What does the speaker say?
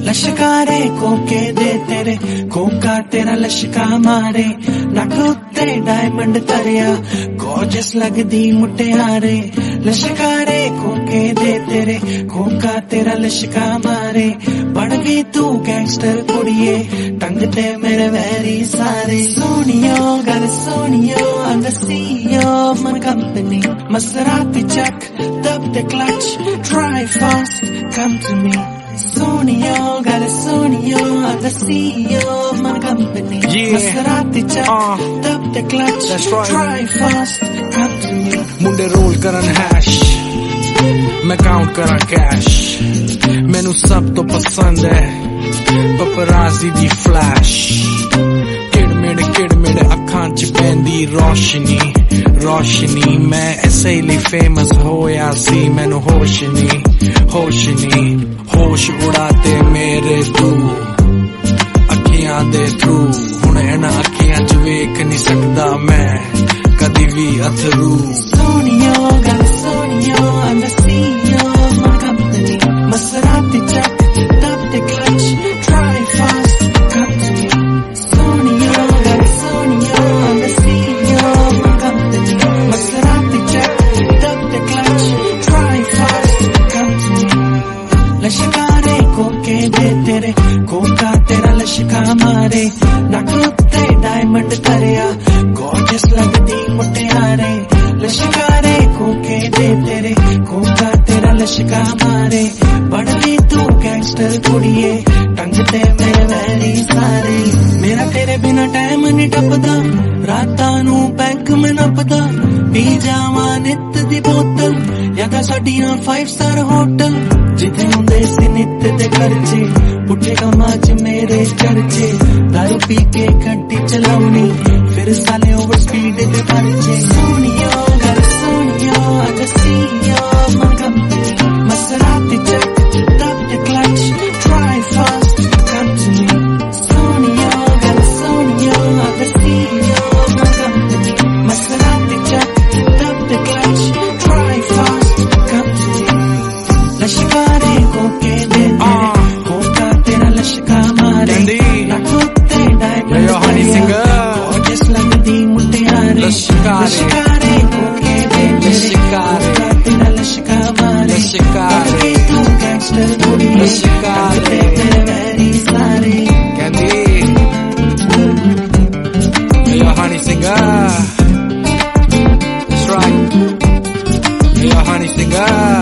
लश्कारे कोके दे तेरे कोका तेरा लश्का मारे नक उत्ते डायमंड तरिया गॉर्जियस लगदी मुटियारे लश्कारे कोके दे तेरे कोका तेरा लश्का मारे बन गई तू गैंगस्टर कुड़िए टंग ते मेरे वैरी सारे सोनियो गल सोनियो I'm the CEO of my company Maserati check dub the clutch drive fast come to me Sonio, got a Sonio, I'm the CEO of my company. Yeah. Maserati check, tap the clutch, that's right. Drive fast, come to me. मुंडे roll करन hash, मैं count करा cash, मैनू सब तो पसंद है, पपराज़ी दी flash, किड़मिड़ अखां च पैंदी रोशनी, रोशनी मैं ऐसे ही फेमस होया सी मैनू होश नहीं होश उड़ाते मेरे तू अखियां दे थ्रू हुण इन्हां अखियां च वेख नहीं सकदा मैं कदी भी अथरू Sonio, got a Sonio, I'm the CEO of my company. Maserati check, tap the clutch, drive fast, come to me. Sonio, got a Sonio, I'm the CEO of my company. Maserati check, tap the clutch, drive fast, come to me. लश्कारे कोके दे तेरे Coca तेरा लश्का मारे नक उत्ते diamond तरिया gorgeous लगदी मुटियारे लश्कारे कोके दे तेरे कोका तेरा लश्का मारे बन गई तू गैंगस्टर कुड़िए टंग ते मेरे वैरी सारे मेरा तेरे बिना टाइम नहीं टपदा रातां नू बैंक में नपदा पी जावां नित दी बोतल या साडियां 5 स्टार होटल जिथे हुंदे सी नित दे खर्चे पुठे कमां च मेरे चर्चे दारू पी के गड्डी चलाउनी फिर साले ओवर स्पीड दे खर्चे सोनियो गल सोनियो I'm the CEO of my company Maserati check tap the clutch drive fast come to me Sonio gel Sonio I'm the CEO of my company Maserati check tap the clutch drive fast come to me लश्कारे कोके दे तेरे Coca तेरा लश्का मारे नक उत्ते diamond तरिया gorgeous लगदी मुटियारे लश्कारे कोके दे तेरे कोका तेरा लश्का मारे बन गई तू गैंगस्टर कुड़िए टंग ते मेरे वैरी सारे कहंदी Yo honey singer that's right Yo honey singer